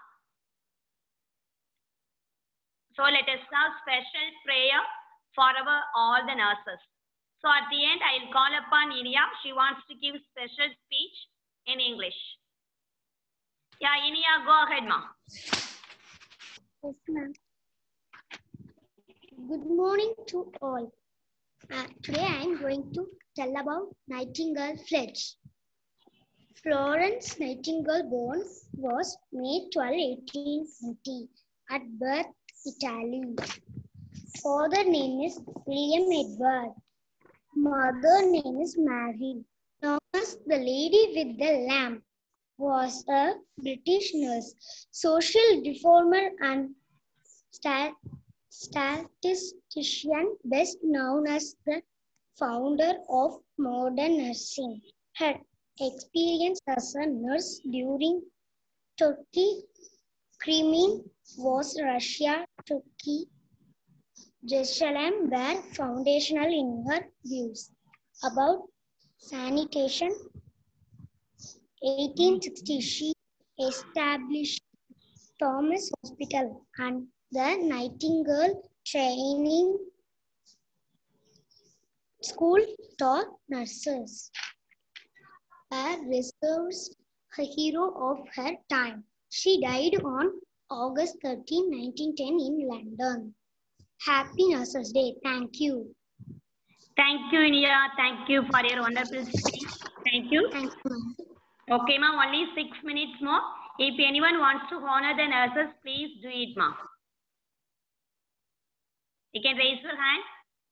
So let us have special prayer for our all the nurses. So at the end, I will call upon Inia. She wants to give special speech in English. Yeah, Inia, go ahead, ma. Yes, ma'am. Good morning to all. Uh, today I am going to tell about Nightingale Fledge. Florence Nightingale born was May twelfth, eighteen forty at Bath, Italy. Father name is William Edward. Mother name is Mary. Thomas, the lady with the lamp, was a British nurse, social reformer and stat statistician, best known as the founder of modern nursing. Her experience as a nurse during Turkey, Crimean was Russia, Turkey, Jerusalem were foundational in her views about sanitation. eighteen sixty, she established Thomas Hospital and the Nightingale Training School taught nurses. A reserved hero of her time. She died on August thirteenth, nineteen ten in London. Happy Nurses Day. Thank you. Thank you, Inia. Thank you for your wonderful speech. Thank you. Thank you. Okay, ma, only six minutes more. If anyone wants to honor the nurses, please do it, ma. You can raise your hand.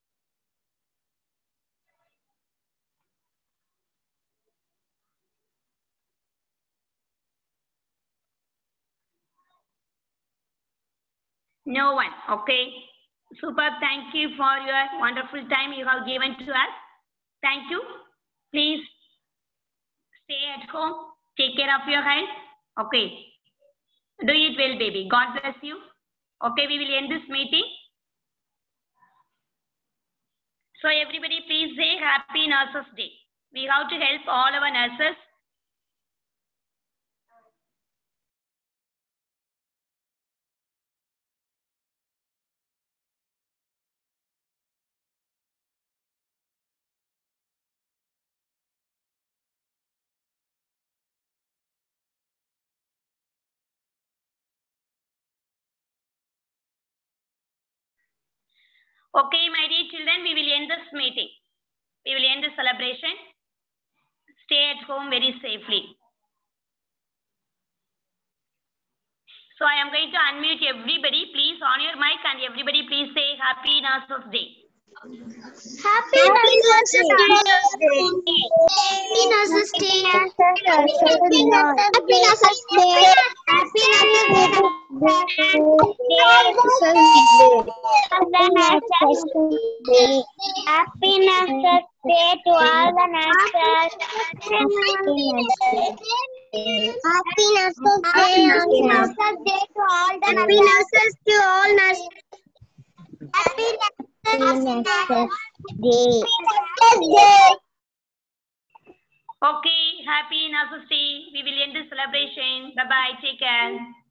No one. Okay. Super. Thank you for your wonderful time you have given to us. Thank you. Please stay at home. Take care of your health. Okay. Do it well, baby. God bless you. Okay, we will end this meeting. So everybody, please say Happy Nurses Day. We have to help all our nurses. Okay, my dear children, we will end this meeting. We will end the celebration. Stay at home very safely. So I am going to unmute everybody. Please on your mic and everybody please say Happy Nurses Day. Happy Nurses Day. Happy Nurses Day. Happy Nurses Day. Happy Nurses Day. Happy Nurses Day. Happy Nurses Day to all the nurses. Happy Nurses Day. Happy Nurses Day to all the Happy Nurses to all nurses. Happy Nurses Day. Okay, Happy Nurses Day. We will end the celebration. Bye bye. Take care.